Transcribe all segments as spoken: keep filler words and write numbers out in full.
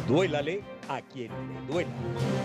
Duélale a quien le duela.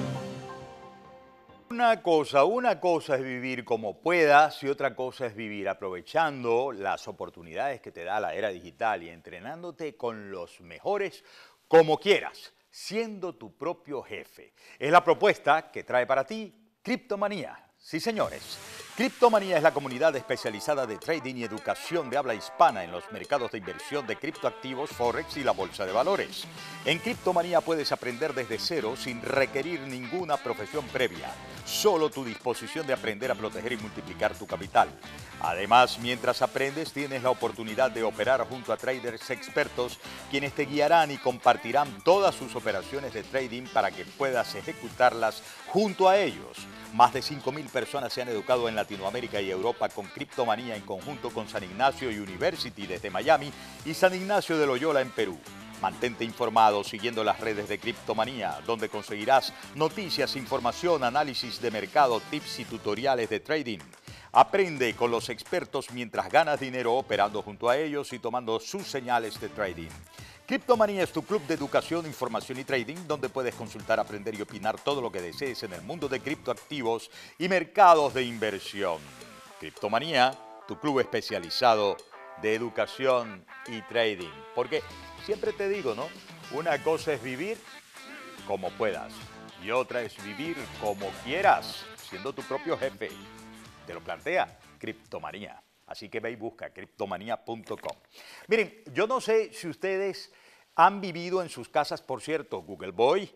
Una cosa, una cosa es vivir como puedas y otra cosa es vivir aprovechando las oportunidades que te da la era digital y entrenándote con los mejores como quieras, siendo tu propio jefe. Es la propuesta que trae para ti Criptomanía. Sí, señores. Criptomanía es la comunidad especializada de trading y educación de habla hispana en los mercados de inversión de criptoactivos, forex y la bolsa de valores. En Criptomanía puedes aprender desde cero sin requerir ninguna profesión previa, solo tu disposición de aprender a proteger y multiplicar tu capital. Además, mientras aprendes, tienes la oportunidad de operar junto a traders expertos, quienes te guiarán y compartirán todas sus operaciones de trading para que puedas ejecutarlas junto a ellos. Más de cinco mil personas se han educado en Latinoamérica y Europa con Criptomanía en conjunto con San Ignacio University desde Miami y San Ignacio de Loyola en Perú. Mantente informado siguiendo las redes de Criptomanía, donde conseguirás noticias, información, análisis de mercado, tips y tutoriales de trading. Aprende con los expertos mientras ganas dinero operando junto a ellos y tomando sus señales de trading. Criptomanía es tu club de educación, información y trading, donde puedes consultar, aprender y opinar todo lo que desees en el mundo de criptoactivos y mercados de inversión. Criptomanía, tu club especializado de educación y trading. Porque siempre te digo, ¿no? Una cosa es vivir como puedas y otra es vivir como quieras, siendo tu propio jefe. Te lo plantea Criptomanía. Así que ve y busca criptomanía punto com. Miren, yo no sé si ustedes han vivido en sus casas, por cierto, Google Boy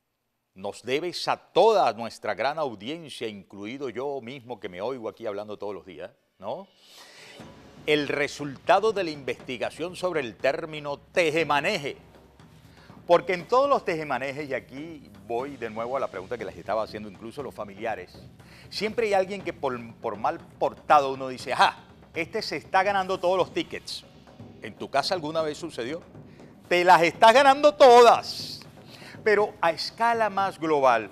nos debes a toda nuestra gran audiencia, incluido yo mismo que me oigo aquí hablando todos los días, ¿no? El resultado de la investigación sobre el término tejemaneje. Porque en todos los tejemanejes, y aquí voy de nuevo a la pregunta que les estaba haciendo incluso los familiares, siempre hay alguien que por, por mal portado uno dice, ajá, este se está ganando todos los tickets. ¿En tu casa alguna vez sucedió? Te las estás ganando todas. Pero a escala más global,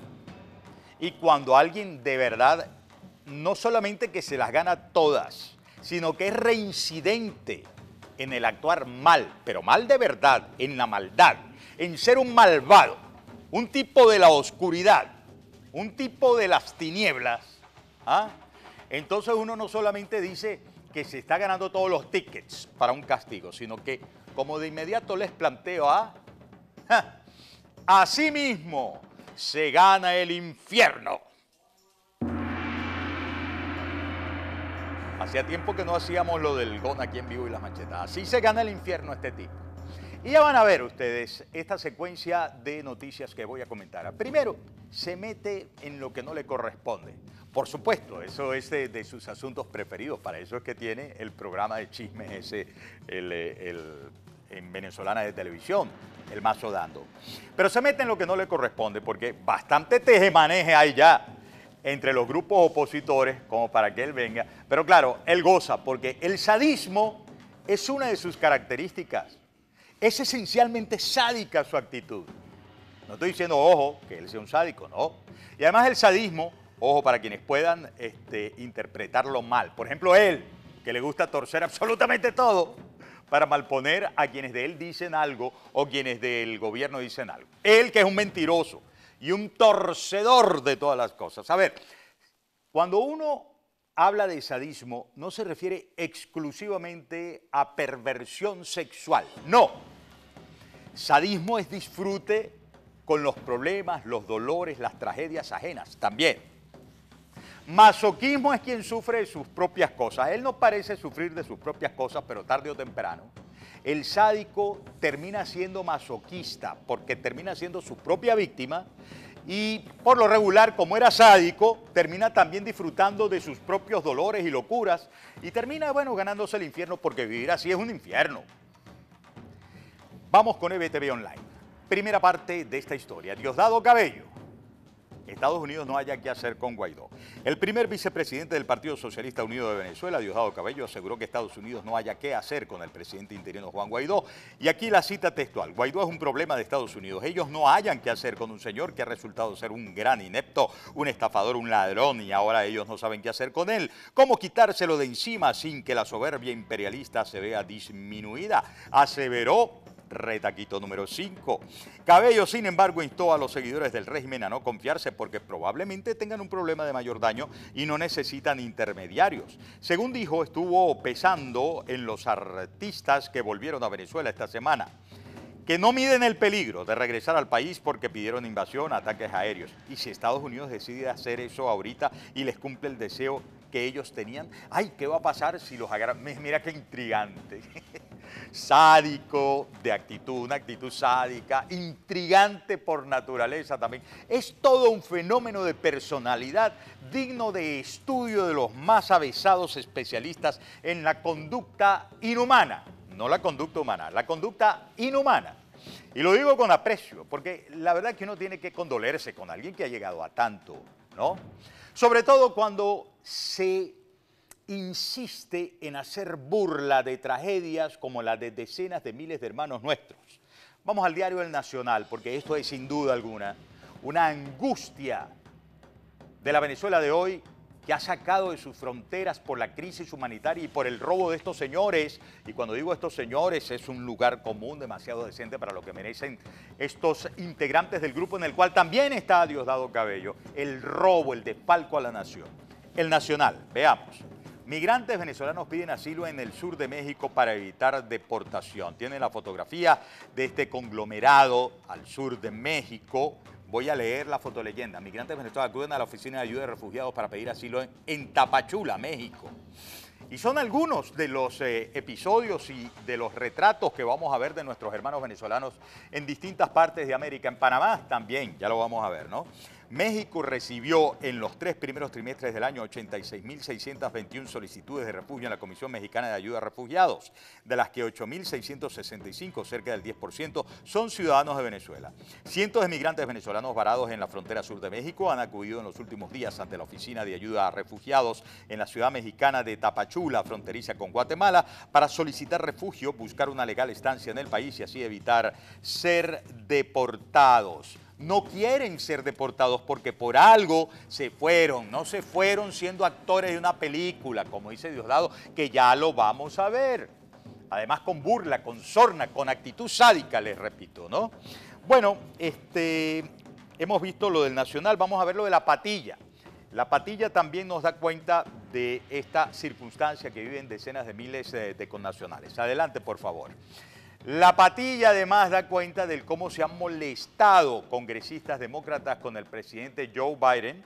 y cuando alguien de verdad, no solamente que se las gana todas, sino que es reincidente en el actuar mal, pero mal de verdad, en la maldad, en ser un malvado, un tipo de la oscuridad, un tipo de las tinieblas, ¿ah? Entonces uno no solamente dice que se está ganando todos los tickets para un castigo, sino que como de inmediato les planteo a, ja, así mismo se gana el infierno. Hacía tiempo que no hacíamos lo del Gon aquí en vivo y las manchetas. Así se gana el infierno este tipo. Y ya van a ver ustedes esta secuencia de noticias que voy a comentar. Primero, se mete en lo que no le corresponde. Por supuesto, eso es de, de sus asuntos preferidos. Para eso es que tiene el programa de chismes ese, el, el, en venezolana de televisión, el Mazo Dando. Pero se mete en lo que no le corresponde porque bastante tejemaneje hay ya entre los grupos opositores como para que él venga. Pero claro, él goza porque el sadismo es una de sus características. Es esencialmente sádica su actitud. No estoy diciendo, ojo, que él sea un sádico, no. Y además el sadismo, ojo, para quienes puedan este, interpretarlo mal. Por ejemplo, él, que le gusta torcer absolutamente todo para malponer a quienes de él dicen algo o quienes del gobierno dicen algo. Él, que es un mentiroso y un torcedor de todas las cosas. A ver, cuando uno habla de sadismo, no se refiere exclusivamente a perversión sexual, no. Sadismo es disfrute con los problemas, los dolores, las tragedias ajenas, también. Masoquismo es quien sufre de sus propias cosas. Él no parece sufrir de sus propias cosas, pero tarde o temprano, el sádico termina siendo masoquista, porque termina siendo su propia víctima. Y por lo regular, como era sádico, termina también disfrutando de sus propios dolores y locuras y termina, bueno, ganándose el infierno porque vivir así es un infierno. Vamos con E B T V Online. Primera parte de esta historia. Diosdado Cabello. Estados Unidos no haya qué hacer con Guaidó. El primer vicepresidente del Partido Socialista Unido de Venezuela, Diosdado Cabello, aseguró que Estados Unidos no haya qué hacer con el presidente interino Juan Guaidó. Y aquí la cita textual. Guaidó es un problema de Estados Unidos. Ellos no hayan qué hacer con un señor que ha resultado ser un gran inepto, un estafador, un ladrón, y ahora ellos no saben qué hacer con él. ¿Cómo quitárselo de encima sin que la soberbia imperialista se vea disminuida? Aseveró Retaquito número cinco. Cabello, sin embargo, instó a los seguidores del régimen a no confiarse porque probablemente tengan un problema de mayor daño y no necesitan intermediarios. Según dijo, estuvo pesando en los artistas que volvieron a Venezuela esta semana, que no miden el peligro de regresar al país porque pidieron invasión, ataques aéreos. Y si Estados Unidos decide hacer eso ahorita y les cumple el deseo que ellos tenían, ay, ¿qué va a pasar si los agarran? Mira qué intrigante. Sádico de actitud, una actitud sádica, intrigante por naturaleza también. Es todo un fenómeno de personalidad digno de estudio de los más avesados especialistas en la conducta inhumana. No la conducta humana, la conducta inhumana. Y lo digo con aprecio, porque la verdad es que uno tiene que condolerse con alguien que ha llegado a tanto, ¿no? Sobre todo cuando se insiste en hacer burla de tragedias como la de decenas de miles de hermanos nuestros. Vamos al diario El Nacional, porque esto es sin duda alguna una angustia de la Venezuela de hoy, que ha sacado de sus fronteras por la crisis humanitaria y por el robo de estos señores. Y cuando digo estos señores, es un lugar común demasiado decente para lo que merecen estos integrantes del grupo en el cual también está Diosdado Cabello. El robo, el desfalco a la nación. El Nacional, veamos. Migrantes venezolanos piden asilo en el sur de México para evitar deportación. Tienen la fotografía de este conglomerado al sur de México. Voy a leer la fotoleyenda. Migrantes venezolanos acuden a la Oficina de Ayuda de Refugiados para pedir asilo en, en Tapachula, México. Y son algunos de los eh, episodios y de los retratos que vamos a ver de nuestros hermanos venezolanos en distintas partes de América. En Panamá también, ya lo vamos a ver, ¿no? México recibió en los tres primeros trimestres del año ochenta y seis mil seiscientas veintiuna solicitudes de refugio en la Comisión Mexicana de Ayuda a Refugiados, de las que ocho mil seiscientos sesenta y cinco, cerca del diez por ciento, son ciudadanos de Venezuela. Cientos de migrantes venezolanos varados en la frontera sur de México han acudido en los últimos días ante la Oficina de Ayuda a Refugiados en la ciudad mexicana de Tapachula, fronteriza con Guatemala, para solicitar refugio, buscar una legal estancia en el país y así evitar ser deportados. No quieren ser deportados porque por algo se fueron, no se fueron siendo actores de una película, como dice Diosdado, que ya lo vamos a ver. Además con burla, con sorna, con actitud sádica, les repito, ¿no? Bueno, este, hemos visto lo del Nacional, vamos a ver lo de la Patilla. La Patilla también nos da cuenta de esta circunstancia que viven decenas de miles de, de connacionales. Adelante, por favor. La Patilla además da cuenta de cómo se han molestado congresistas demócratas con el presidente Joe Biden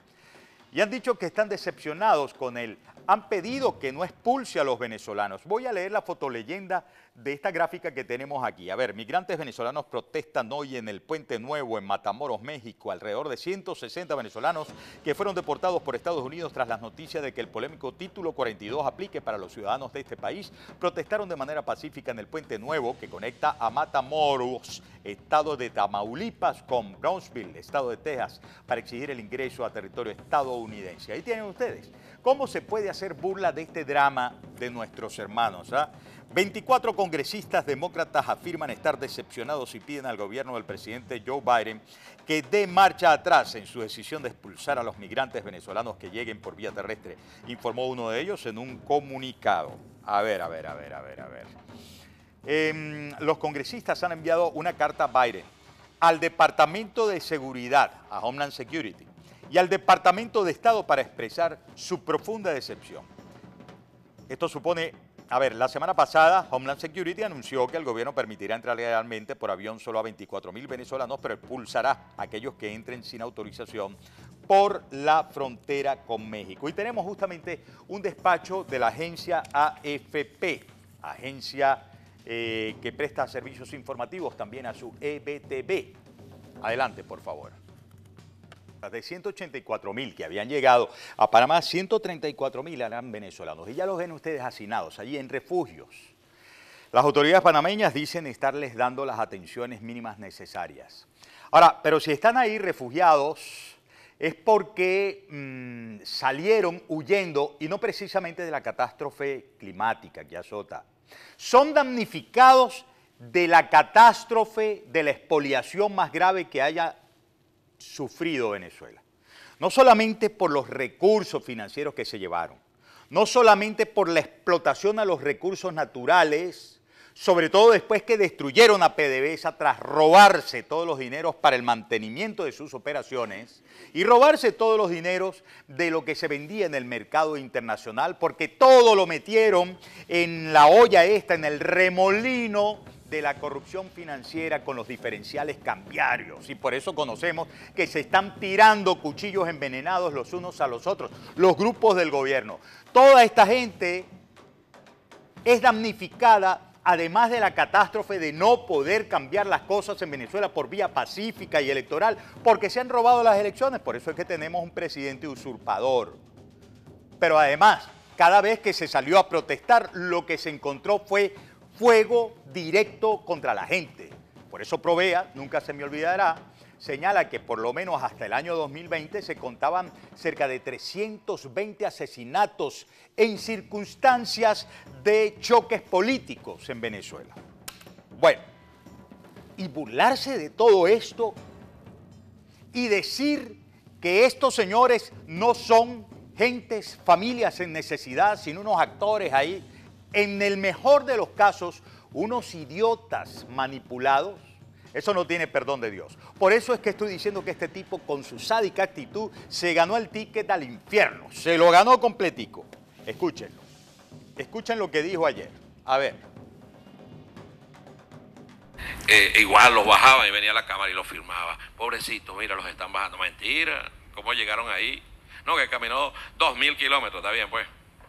y han dicho que están decepcionados con él. Han pedido que no expulse a los venezolanos. Voy a leer la fotoleyenda de esta gráfica que tenemos aquí. A ver, migrantes venezolanos protestan hoy en el Puente Nuevo, en Matamoros, México. Alrededor de ciento sesenta venezolanos que fueron deportados por Estados Unidos tras las noticias de que el polémico Título cuarenta y dos aplique para los ciudadanos de este país, protestaron de manera pacífica en el Puente Nuevo, que conecta a Matamoros, estado de Tamaulipas, con Brownsville, estado de Texas, para exigir el ingreso a territorio estadounidense. Ahí tienen ustedes cómo se puede hacer burla de este drama de nuestros hermanos, ¿ah? veinticuatro congresistas demócratas afirman estar decepcionados y piden al gobierno del presidente Joe Biden que dé marcha atrás en su decisión de expulsar a los migrantes venezolanos que lleguen por vía terrestre, informó uno de ellos en un comunicado. A ver, a ver, a ver, a ver, a ver. Eh, los congresistas han enviado una carta a Biden, al Departamento de Seguridad, a Homeland Security, y al Departamento de Estado para expresar su profunda decepción. Esto supone, a ver, la semana pasada Homeland Security anunció que el gobierno permitirá entrar legalmente por avión solo a veinticuatro mil venezolanos, pero expulsará a aquellos que entren sin autorización por la frontera con México. Y tenemos justamente un despacho de la agencia A F P, agencia eh, que presta servicios informativos también a su E B T V. Adelante, por favor. De ciento ochenta y cuatro mil que habían llegado a Panamá, ciento treinta y cuatro mil eran venezolanos. Y ya los ven ustedes hacinados allí en refugios. Las autoridades panameñas dicen estarles dando las atenciones mínimas necesarias. Ahora, pero si están ahí refugiados es porque mmm, salieron huyendo y no precisamente de la catástrofe climática que azota. Son damnificados de la catástrofe de la expoliación más grave que haya sufrido Venezuela. No solamente por los recursos financieros que se llevaron, no solamente por la explotación a los recursos naturales, sobre todo después que destruyeron a PDVSA tras robarse todos los dineros para el mantenimiento de sus operaciones y robarse todos los dineros de lo que se vendía en el mercado internacional, porque todo lo metieron en la olla esta, en el remolino de la corrupción financiera con los diferenciales cambiarios. Y por eso conocemos que se están tirando cuchillos envenenados los unos a los otros, los grupos del gobierno. Toda esta gente es damnificada, además de la catástrofe de no poder cambiar las cosas en Venezuela por vía pacífica y electoral, porque se han robado las elecciones. Por eso es que tenemos un presidente usurpador. Pero además, cada vez que se salió a protestar, lo que se encontró fue fuego directo contra la gente. Por eso Provea, nunca se me olvidará, señala que por lo menos hasta el año dos mil veinte se contaban cerca de trescientos veinte asesinatos en circunstancias de choques políticos en Venezuela. Bueno, y burlarse de todo esto y decir que estos señores no son gentes, familias en necesidad, sino unos actores ahí, en el mejor de los casos, unos idiotas manipulados, eso no tiene perdón de Dios. Por eso es que estoy diciendo que este tipo, con su sádica actitud, se ganó el ticket al infierno. Se lo ganó completico. Escúchenlo. Escuchen lo que dijo ayer. A ver. Eh, igual los bajaba y venía a la cámara y los firmaba. Pobrecito, mira, los están bajando. Mentira. ¿Cómo llegaron ahí? No, que caminó dos mil kilómetros. Está bien, pues.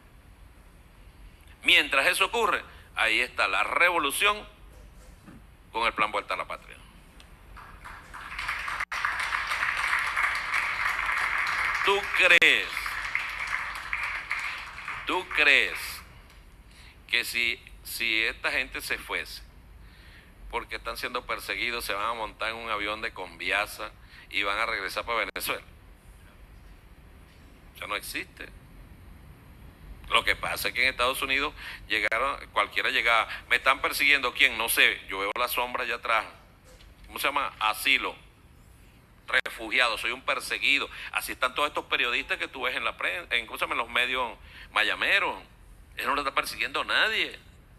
Mientras eso ocurre, ahí está la revolución con el plan Vuelta a la Patria. ¿Tú crees, tú crees que si, si esta gente se fuese, porque están siendo perseguidos, se van a montar en un avión de Conviasa y van a regresar para Venezuela? Eso no existe. Lo que pasa es que en Estados Unidos llegaron, cualquiera llegaba, me están persiguiendo, ¿quién? No sé, yo veo la sombra allá atrás. ¿Cómo se llama? Asilo, refugiado, soy un perseguido. Así están todos estos periodistas que tú ves en la prensa, en, ¿cómo se llama? En los medios mayameros. Él no lo está persiguiendo nadie.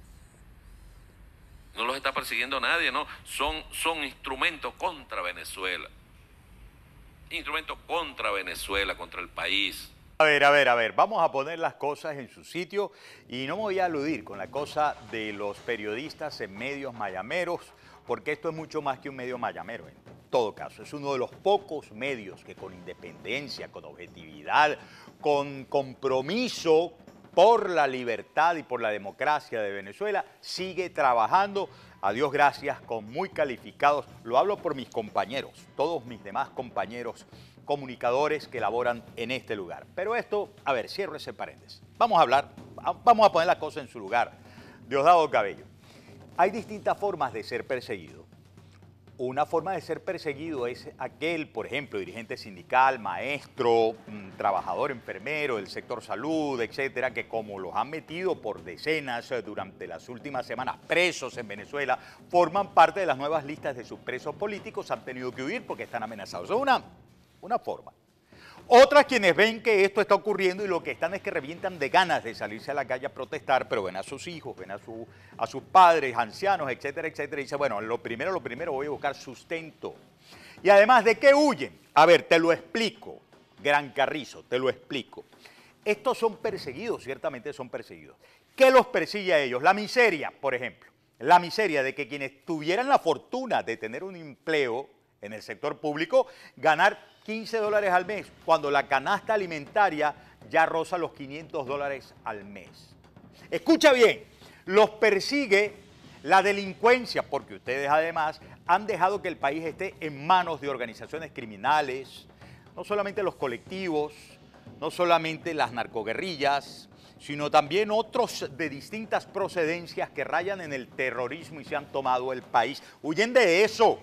No los está persiguiendo nadie, no. Son, son instrumentos contra Venezuela. Instrumentos contra Venezuela, contra el país. A ver, a ver, a ver, vamos a poner las cosas en su sitio y no me voy a aludir con la cosa de los periodistas en medios mayameros, porque esto es mucho más que un medio mayamero en todo caso. Es uno de los pocos medios que con independencia, con objetividad, con compromiso por la libertad y por la democracia de Venezuela, sigue trabajando, a Dios gracias, con muy calificados, lo hablo por mis compañeros, todos mis demás compañeros comunicadores que laboran en este lugar. Pero esto, a ver, cierro ese paréntesis. Vamos a hablar, vamos a poner las cosas en su lugar. Diosdado Cabello, hay distintas formas de ser perseguido. Una forma de ser perseguido es aquel, por ejemplo, dirigente sindical, maestro, trabajador enfermero del sector salud, etcétera, que como los han metido por decenas durante las últimas semanas presos en Venezuela, forman parte de las nuevas listas de sus presos políticos, han tenido que huir porque están amenazados. Es una Una forma. Otras quienes ven que esto está ocurriendo y lo que están es que revientan de ganas de salirse a la calle a protestar, pero ven a sus hijos, ven a, su, a sus padres, ancianos, etcétera, etcétera, y dicen, bueno, lo primero, lo primero voy a buscar sustento. Y además, ¿de qué huyen? A ver, te lo explico, Gran Carrizo, te lo explico. Estos son perseguidos, ciertamente son perseguidos. ¿Qué los persigue a ellos? La miseria, por ejemplo. La miseria de que quienes tuvieran la fortuna de tener un empleo en el sector público, ganar quince dólares al mes, cuando la canasta alimentaria ya roza los quinientos dólares al mes. Escucha bien, los persigue la delincuencia, porque ustedes además han dejado que el país esté en manos de organizaciones criminales, no solamente los colectivos, no solamente las narcoguerrillas, sino también otros de distintas procedencias que rayan en el terrorismo y se han tomado el país. Huyen de eso.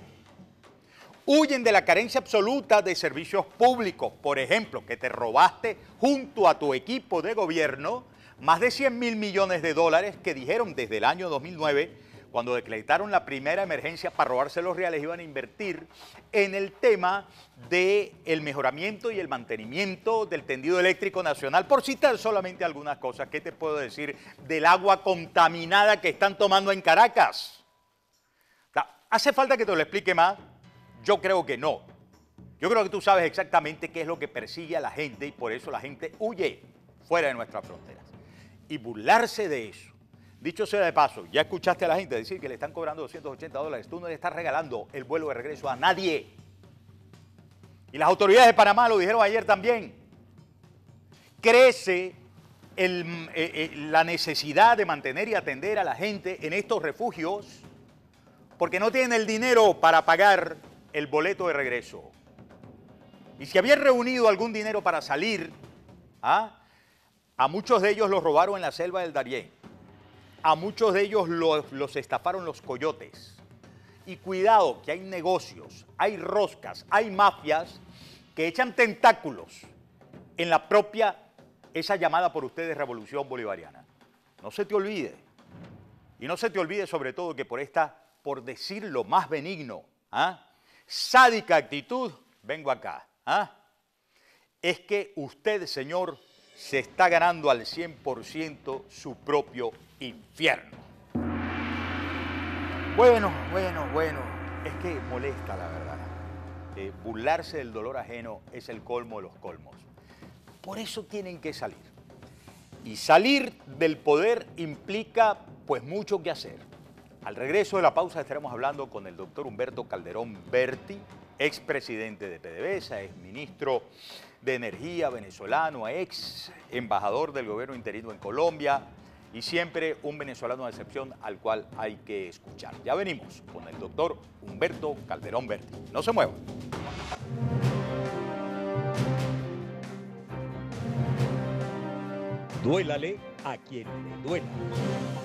Huyen de la carencia absoluta de servicios públicos, por ejemplo, que te robaste junto a tu equipo de gobierno más de cien mil millones de dólares que dijeron desde el año dos mil nueve cuando decretaron la primera emergencia para robarse los reales, iban a invertir en el tema del mejoramiento y el mantenimiento del tendido eléctrico nacional, por citar solamente algunas cosas. ¿Qué te puedo decir del agua contaminada que están tomando en Caracas? ¿Hace falta que te lo explique más? Yo creo que no. Yo creo que tú sabes exactamente qué es lo que persigue a la gente y por eso la gente huye fuera de nuestras fronteras. Y burlarse de eso. Dicho sea de paso, ya escuchaste a la gente decir que le están cobrando doscientos ochenta dólares. Tú no le estás regalando el vuelo de regreso a nadie. Y las autoridades de Panamá lo dijeron ayer también. Crece el, eh, eh, la necesidad de mantener y atender a la gente en estos refugios porque no tienen el dinero para pagar el boleto de regreso. Y si habían reunido algún dinero para salir, ¿ah? a muchos de ellos los robaron en la selva del Darién. A muchos de ellos los, los estafaron los coyotes. Y cuidado, que hay negocios, hay roscas, hay mafias que echan tentáculos en la propia, esa llamada por ustedes revolución bolivariana. No se te olvide. Y no se te olvide sobre todo que por esta, por decirlo más benigno, ¿ah? sádica actitud, vengo acá. ¿ah? Es que usted, señor, se está ganando al cien por ciento su propio infierno. Bueno, bueno, bueno, es que molesta la verdad. Eh, burlarse del dolor ajeno es el colmo de los colmos. Por eso tienen que salir. Y salir del poder implica pues mucho que hacer. Al regreso de la pausa estaremos hablando con el doctor Humberto Calderón Berti, expresidente de PDVSA, ex ministro de Energía venezolano, ex embajador del gobierno interino en Colombia y siempre un venezolano de excepción al cual hay que escuchar. Ya venimos con el doctor Humberto Calderón Berti. No se muevan. Duélale a quien le duela.